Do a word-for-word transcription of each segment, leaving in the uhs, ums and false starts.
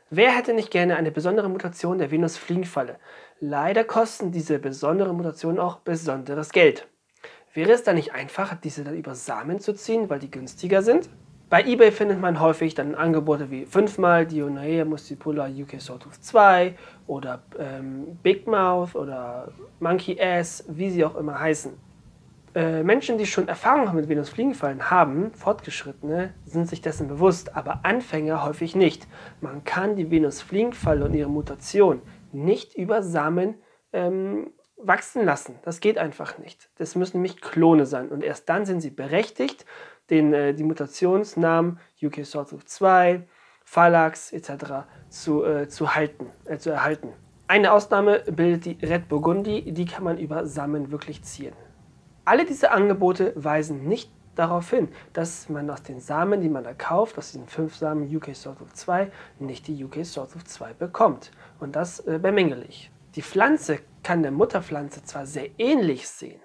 Wer hätte nicht gerne eine besondere Mutation der Venusfliegenfalle? Leider kosten diese besonderen Mutationen auch besonderes Geld. Wäre es dann nicht einfacher, diese dann über Samen zu ziehen, weil die günstiger sind? Bei eBay findet man häufig dann Angebote wie fünf mal Dionaea muscipula U K Sawtooth zwei oder ähm, Big Mouth oder Monkey Ass, wie sie auch immer heißen. Äh, Menschen, die schon Erfahrung mit Venusfliegenfallen haben, Fortgeschrittene, sind sich dessen bewusst, aber Anfänger häufig nicht. Man kann die Venusfliegenfalle und ihre Mutation nicht über Samen ähm, wachsen lassen. Das geht einfach nicht. Das müssen nämlich Klone sein und erst dann sind sie berechtigt, den, äh, die Mutationsnamen U K Sawtooth zwei, Phalanx et cetera zu, äh, zu, halten, äh, zu erhalten. Eine Ausnahme bildet die Red Burgundy, die kann man über Samen wirklich ziehen. Alle diese Angebote weisen nicht darauf hin, dass man aus den Samen, die man da kauft, aus diesen fünf Samen U K Sawtooth zwei, nicht die U K Sawtooth zwei bekommt. Und das äh, bemängele ich. Die Pflanze kann der Mutterpflanze zwar sehr ähnlich sehen,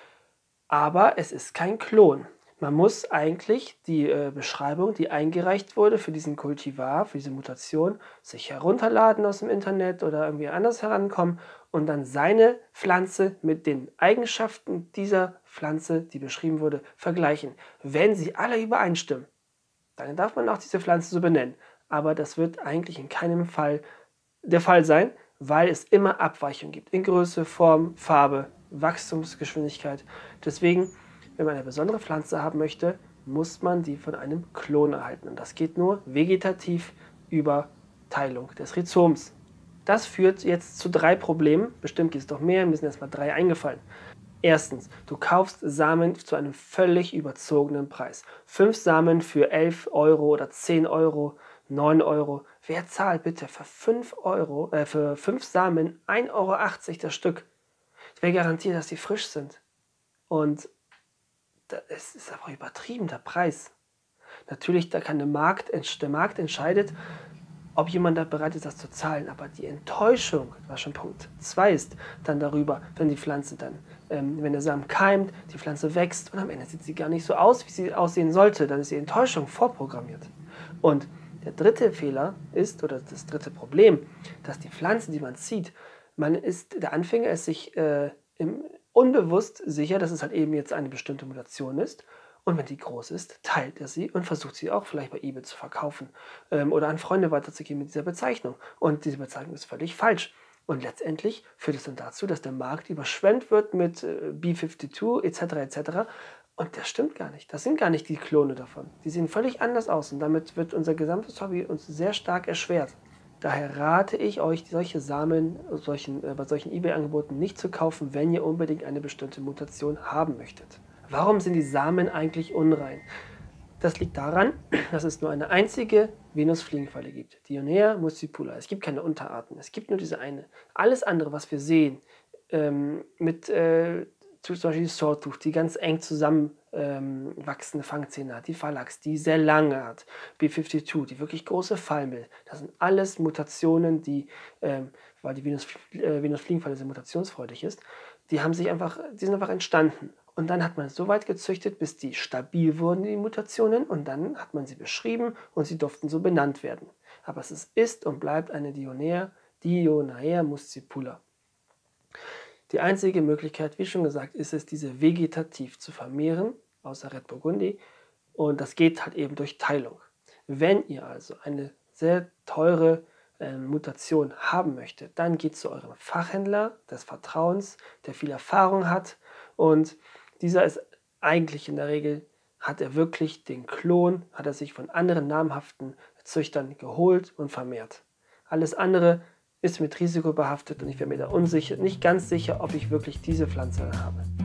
aber es ist kein Klon. Man muss eigentlich die äh, Beschreibung, die eingereicht wurde für diesen Kultivar, für diese Mutation, sich herunterladen aus dem Internet oder irgendwie anders herankommen und dann seine Pflanze mit den Eigenschaften dieser Pflanze, die beschrieben wurde, vergleichen. Wenn sie alle übereinstimmen, dann darf man auch diese Pflanze so benennen. Aber das wird eigentlich in keinem Fall der Fall sein, weil es immer Abweichungen gibt in Größe, Form, Farbe, Wachstumsgeschwindigkeit. Deswegen, wenn man eine besondere Pflanze haben möchte, muss man die von einem Klon erhalten. Und das geht nur vegetativ über Teilung des Rhizoms. Das führt jetzt zu drei Problemen. Bestimmt gibt es doch mehr, mir sind erstmal drei eingefallen. Erstens, du kaufst Samen zu einem völlig überzogenen Preis. Fünf Samen für elf Euro oder zehn Euro, neun Euro. Wer zahlt bitte für fünf Euro, äh, für fünf Samen ein Euro achtzig das Stück? Wer garantiert, dass die frisch sind? Und es ist aber übertrieben, der Preis. Natürlich, da kann der Markt, der Markt entscheidet, ob jemand da bereit ist, das zu zahlen. Aber die Enttäuschung, was schon Punkt zwei ist, dann darüber, wenn die Pflanze dann, ähm, wenn der Samen keimt, die Pflanze wächst und am Ende sieht sie gar nicht so aus, wie sie aussehen sollte, dann ist die Enttäuschung vorprogrammiert. Und der dritte Fehler ist, oder das dritte Problem, dass die Pflanze, die man zieht, man ist, der Anfänger ist sich äh, im unbewusst sicher, dass es halt eben jetzt eine bestimmte Mutation ist. Und wenn die groß ist, teilt er sie und versucht sie auch vielleicht bei eBay zu verkaufen ähm, oder an Freunde weiterzugeben mit dieser Bezeichnung. Und diese Bezeichnung ist völlig falsch. Und letztendlich führt es dann dazu, dass der Markt überschwemmt wird mit äh, B zweiundfünfzig et cetera et cetera. Und das stimmt gar nicht. Das sind gar nicht die Klone davon. Die sehen völlig anders aus und damit wird unser gesamtes Hobby uns sehr stark erschwert. Daher rate ich euch, solche Samen solchen, äh, bei solchen eBay-Angeboten nicht zu kaufen, wenn ihr unbedingt eine bestimmte Mutation haben möchtet. Warum sind die Samen eigentlich unrein? Das liegt daran, dass es nur eine einzige Venusfliegenfalle gibt, Dionaea muscipula. Es gibt keine Unterarten, es gibt nur diese eine. Alles andere, was wir sehen, ähm, mit äh, zum Beispiel die Sawtooth, die ganz eng zusammen ähm, wachsende Fangzähne hat, die Phalanx, die sehr lange hat, B zweiundfünfzig, die wirklich große Falmel. Das sind alles Mutationen, die, ähm, weil die Venus, äh, Venusfliegenfalle sehr mutationsfreudig ist, die haben sich einfach, die sind einfach entstanden. Und dann hat man es so weit gezüchtet, bis die stabil wurden, die Mutationen, und dann hat man sie beschrieben und sie durften so benannt werden. Aber es ist und bleibt eine Dionaea, Dionaea muscipula. Die einzige Möglichkeit, wie schon gesagt, ist es, diese vegetativ zu vermehren, außer Red Burgundy, und das geht halt eben durch Teilung. Wenn ihr also eine sehr teure äh, Mutation haben möchtet, dann geht zu eurem Fachhändler des Vertrauens, der viel Erfahrung hat, und dieser ist eigentlich in der Regel, hat er wirklich den Klon, hat er sich von anderen namhaften Züchtern geholt und vermehrt. Alles andere ist mit Risiko behaftet und ich bin mir da unsicher, nicht ganz sicher, ob ich wirklich diese Pflanze habe.